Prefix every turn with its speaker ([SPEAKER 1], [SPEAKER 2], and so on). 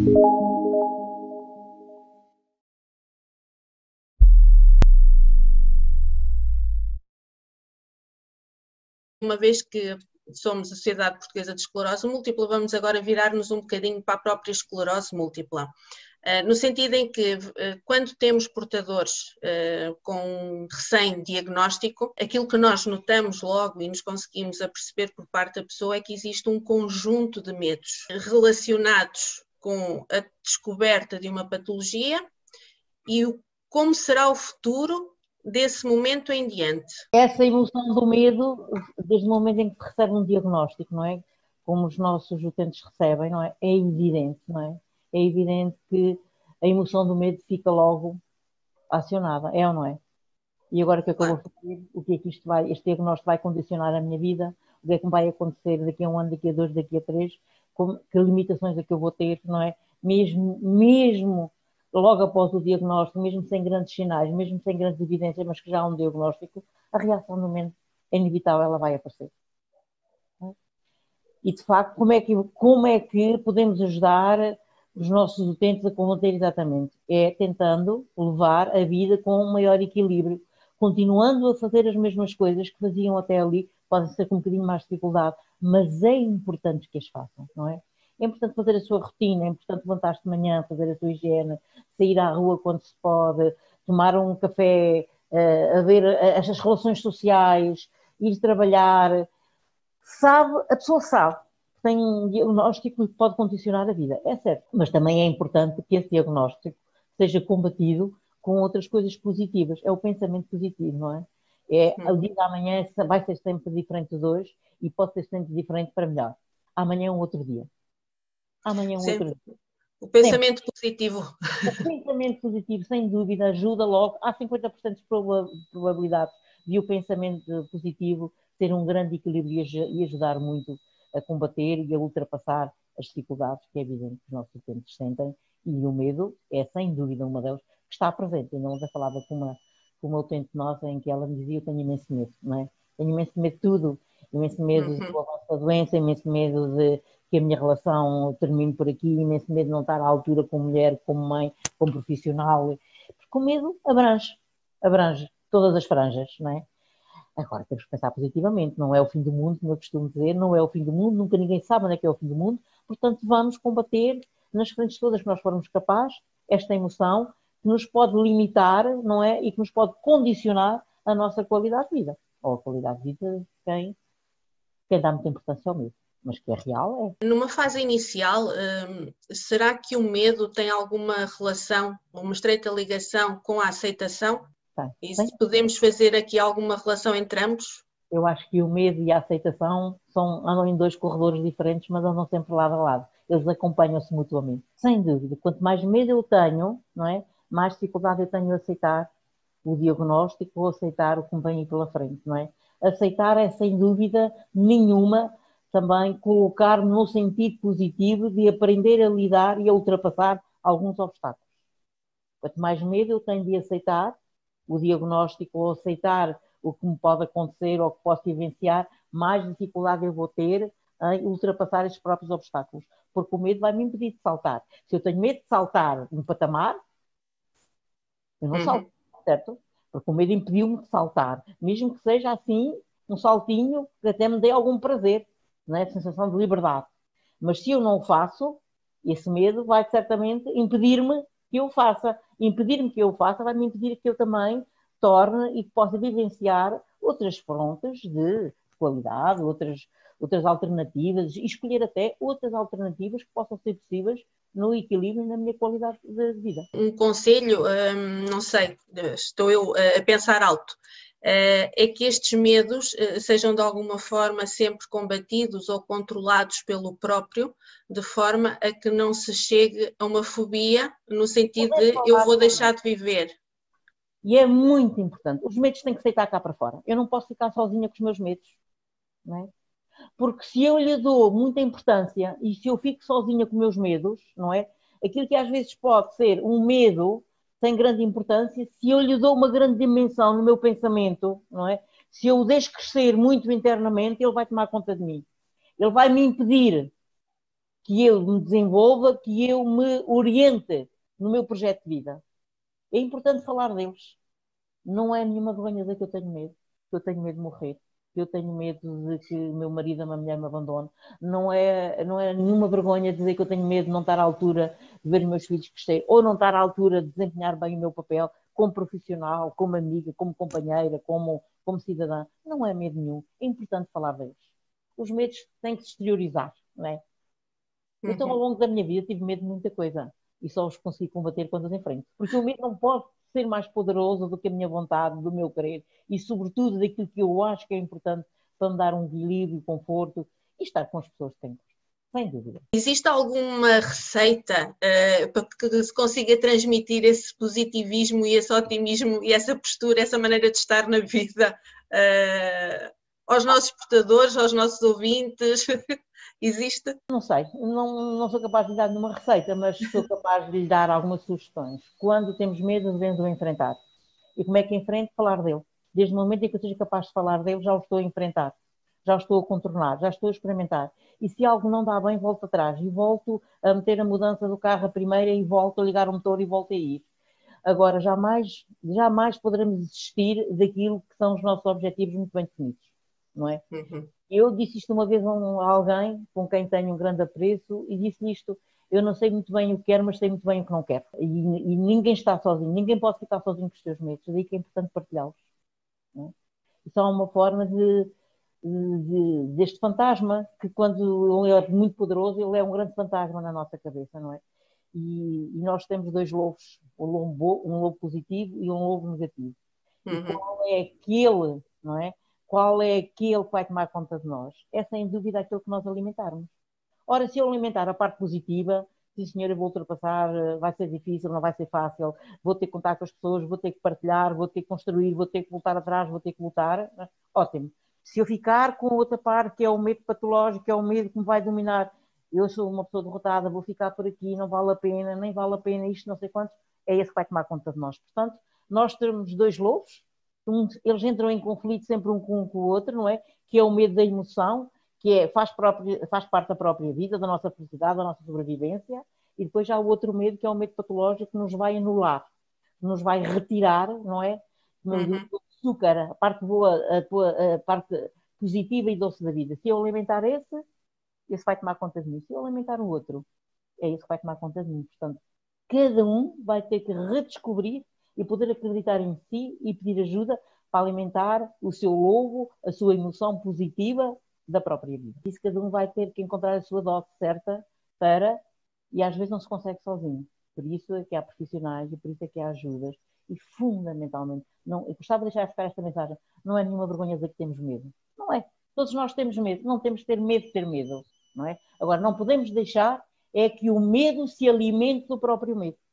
[SPEAKER 1] Uma vez que somos a Sociedade Portuguesa de Esclerose Múltipla, vamos agora virar-nos um bocadinho para a própria esclerose múltipla. No sentido em que, quando temos portadores com recém-diagnóstico, aquilo que nós notamos logo e nos conseguimos aperceber por parte da pessoa é que existe um conjunto de medos relacionados com a descoberta de uma patologia e como será o futuro desse momento em diante.
[SPEAKER 2] Essa emoção do medo, desde o momento em que se recebe um diagnóstico, não é? Como os nossos utentes recebem, não é? É evidente, não é? É evidente que a emoção do medo fica logo acionada, é ou não é? E agora o que é que eu vou fazer? O que é que este diagnóstico vai condicionar a minha vida? O que é que me vai acontecer daqui a um ano, daqui a 2, daqui a 3? Que limitações é que eu vou ter, não é? Mesmo logo após o diagnóstico, mesmo sem grandes sinais, mesmo sem grandes evidências, mas que já há um diagnóstico, a reação do momento é inevitável, ela vai aparecer. E, de facto, como é que podemos ajudar os nossos utentes a combater exatamente? É tentando levar a vida com um maior equilíbrio, continuando a fazer as mesmas coisas que faziam até ali, podem ser com um bocadinho mais dificuldade, mas é importante que as façam, não é? É importante fazer a sua rotina, é importante levantar-se de manhã, fazer a sua higiene, sair à rua quando se pode, tomar um café, a ver as relações sociais, ir trabalhar. A pessoa sabe que tem um diagnóstico que pode condicionar a vida, é certo, mas também é importante que esse diagnóstico seja combatido com outras coisas positivas, é o pensamento positivo, não é? O dia da amanhã vai ser sempre diferente de hoje e pode ser sempre diferente para melhor. Amanhã é um outro dia. Amanhã é um outro dia.
[SPEAKER 1] O pensamento positivo.
[SPEAKER 2] O pensamento positivo, sem dúvida, ajuda logo. Há 50% de probabilidade de o pensamento positivo ter um grande equilíbrio e ajudar muito a combater e a ultrapassar as dificuldades que é evidente que os nossos utentes sentem. E o medo é, sem dúvida, uma delas que está presente. Ainda ontem falava com uma utente nossa em que ela me dizia: eu tenho imenso medo, não é? Tenho imenso medo de tudo. Imenso medo do avanço da doença, imenso medo de que a minha relação termine por aqui, imenso medo de não estar à altura como mulher, como mãe, como profissional. Porque o medo abrange todas as franjas, não é? Agora temos que pensar positivamente, não é o fim do mundo, como eu costumo dizer, não é o fim do mundo, nunca ninguém sabe onde é que é o fim do mundo, portanto vamos combater nas frentes todas que nós formos capazes esta emoção que nos pode limitar, não é? E que nos pode condicionar a nossa qualidade de vida, ou a qualidade de vida de quem dá muita importância ao medo, mas que é real, é.
[SPEAKER 1] Numa fase inicial, será que o medo tem alguma relação, uma estreita ligação com a aceitação? E se podemos fazer aqui alguma relação entre ambos?
[SPEAKER 2] Eu acho que o medo e a aceitação andam em dois corredores diferentes, mas andam sempre lado a lado. Eles acompanham-se mutuamente. Sem dúvida. Quanto mais medo eu tenho, não é? Mais dificuldade eu tenho em aceitar o diagnóstico ou aceitar o que me vem aí pela frente, não é? Aceitar é, sem dúvida nenhuma, também colocar-me no sentido positivo de aprender a lidar e a ultrapassar alguns obstáculos. Quanto mais medo eu tenho de aceitar o diagnóstico ou aceitar o que me pode acontecer ou que posso vivenciar, mais dificuldade eu vou ter em ultrapassar estes próprios obstáculos. Porque o medo vai me impedir de saltar. Se eu tenho medo de saltar um patamar, eu não salto, certo? Porque o medo impediu-me de saltar. Mesmo que seja assim, um saltinho que até me dê algum prazer, não é? A sensação de liberdade. Mas se eu não o faço, esse medo vai certamente impedir-me que eu faça. Impedir-me que eu faça vai me impedir que eu também torne e que possa vivenciar outras frontes de qualidade, outras alternativas, e escolher até outras alternativas que possam ser possíveis no equilíbrio e na minha qualidade de vida.
[SPEAKER 1] Um conselho, não sei, estou eu a pensar alto, é que estes medos sejam de alguma forma sempre combatidos ou controlados pelo próprio, de forma a que não se chegue a uma fobia, no sentido de eu vou deixar de viver.
[SPEAKER 2] E é muito importante. Os medos têm que aceitar cá para fora. Eu não posso ficar sozinha com os meus medos, não é? Porque se eu lhe dou muita importância e se eu fico sozinha com meus medos, não é? Aquilo que às vezes pode ser um medo sem grande importância, se eu lhe dou uma grande dimensão no meu pensamento, não é? Se eu o deixo crescer muito internamente, ele vai tomar conta de mim. Ele vai me impedir que eu me desenvolva, que eu me oriente no meu projeto de vida. É importante falar deles. Não é nenhuma vergonha dizer que eu tenho medo, que eu tenho medo de morrer, que eu tenho medo de que o meu marido ou a minha mulher me abandone. Não é nenhuma vergonha dizer que eu tenho medo de não estar à altura de ver os meus filhos crescer, ou não estar à altura de desempenhar bem o meu papel como profissional, como amiga, como companheira, como cidadã. Não é medo nenhum. É importante falar deles. Os medos têm que se exteriorizar, não é? Então, ao longo da minha vida, tive medo de muita coisa e só os consigo combater quando os enfrento. Porque o medo não pode ser mais poderoso do que a minha vontade, do meu querer e, sobretudo, daquilo que eu acho que é importante para me dar um equilíbrio, conforto e estar com as pessoas que tenho. Sem dúvida.
[SPEAKER 1] Existe alguma receita para que se consiga transmitir esse positivismo e esse otimismo e essa postura, essa maneira de estar na vida aos nossos portadores, aos nossos ouvintes? Existe?
[SPEAKER 2] Não sei, não sou capaz de lhe dar nenhuma receita, mas sou capaz de lhe dar algumas sugestões. Quando temos medo, devemos o enfrentar. E como é que enfrento? Falar dele. Desde o momento em que eu seja capaz de falar dele, já o estou a enfrentar, já o estou a contornar, já estou a experimentar. E se algo não dá bem, volto atrás e volto a meter a mudança do carro a primeira e volto a ligar o motor e volto a ir. Agora, jamais poderemos desistir daquilo que são os nossos objetivos muito bem definidos, não é?
[SPEAKER 1] Uhum.
[SPEAKER 2] Eu disse isto uma vez a alguém com quem tenho um grande apreço e disse isto: eu não sei muito bem o que quero, mas sei muito bem o que não quero. E ninguém está sozinho, ninguém pode ficar sozinho com os seus medos, daí que é importante partilhá-los. Não é? Isso é uma forma deste fantasma, que quando ele é muito poderoso, ele é um grande fantasma na nossa cabeça, não é? E nós temos dois lobos, um lobo positivo e um lobo negativo. E
[SPEAKER 1] Uhum.
[SPEAKER 2] qual é aquele, não é? Qual é aquele que vai tomar conta de nós? É sem dúvida aquele que nós alimentarmos. Ora, se eu alimentar a parte positiva, sim senhor, eu vou ultrapassar, vai ser difícil, não vai ser fácil, vou ter que contar com as pessoas, vou ter que partilhar, vou ter que construir, vou ter que voltar atrás, vou ter que lutar, ótimo. Se eu ficar com a outra parte, que é o medo patológico, que é o medo que me vai dominar, eu sou uma pessoa derrotada, vou ficar por aqui, não vale a pena, nem vale a pena isto, não sei quantos, é esse que vai tomar conta de nós. Portanto, nós temos dois lobos, eles entram em conflito sempre um com o outro, não é? Que é o medo da emoção, que faz parte da própria vida, da nossa felicidade, da nossa sobrevivência, e depois já há o outro medo, que é o medo patológico, que nos vai anular, que nos vai retirar, não é?
[SPEAKER 1] Uhum.
[SPEAKER 2] Do açúcar, a parte boa, a parte positiva e doce da vida. Se eu alimentar esse vai tomar conta de mim. Se eu alimentar o outro, é esse que vai tomar conta de mim. Portanto, cada um vai ter que redescobrir e poder acreditar em si e pedir ajuda para alimentar o seu lobo, a sua emoção positiva da própria vida. Isso cada um vai ter que encontrar a sua dose certa para, e às vezes não se consegue sozinho. Por isso é que há profissionais e por isso é que há ajudas. E fundamentalmente, não, eu gostava de deixar ficar esta mensagem, não é nenhuma vergonha dizer que temos medo. Não é. Todos nós temos medo, não temos que ter medo de ter medo. Não é? Agora, não podemos deixar é que o medo se alimente do próprio medo.